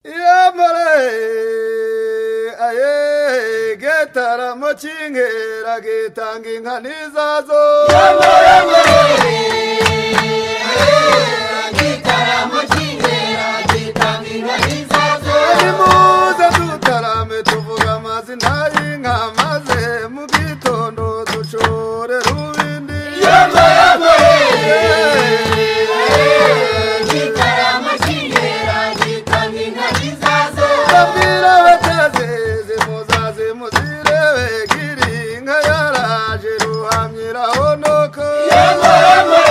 Yamare aye getaramo cy'inkera gitanga inka nizazo Yamare getaramo cy'inkera gitanga inka nizazo nimuze dutarame tuvuga amazina y'inka maze mu gitondo dushore rubindi Yamare getaramo cy'inkera gitanga inka nizazo Babwira batazeze muzaze muzirebe girinka yaraje ruhamyira honoka Yamare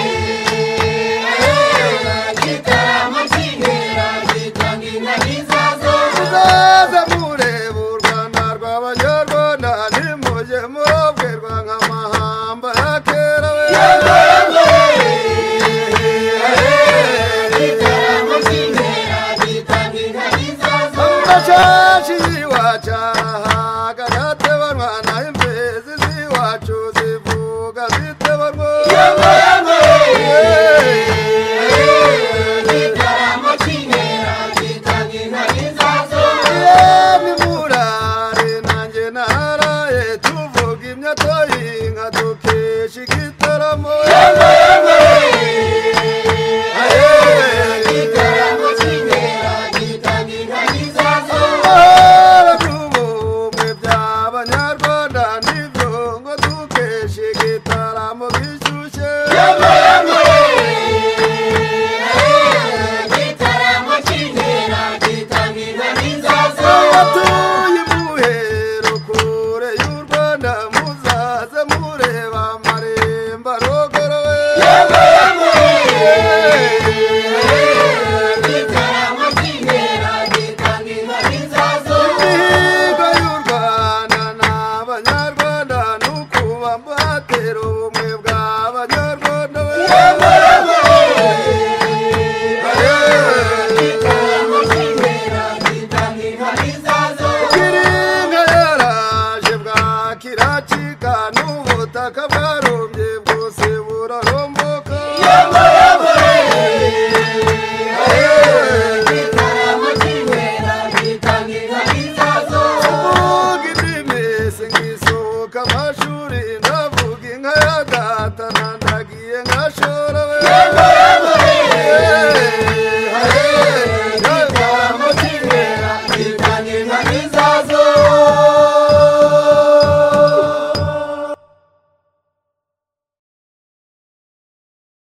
getaramo cy'inkera gitanga inka nizazo muzaze mureba u Rwanda rw'abanyarwanda nimujye murobwerwa nk'amahamba ya kera we getaramo cy'inkera gitanga inka nizazo Amacaci iwacu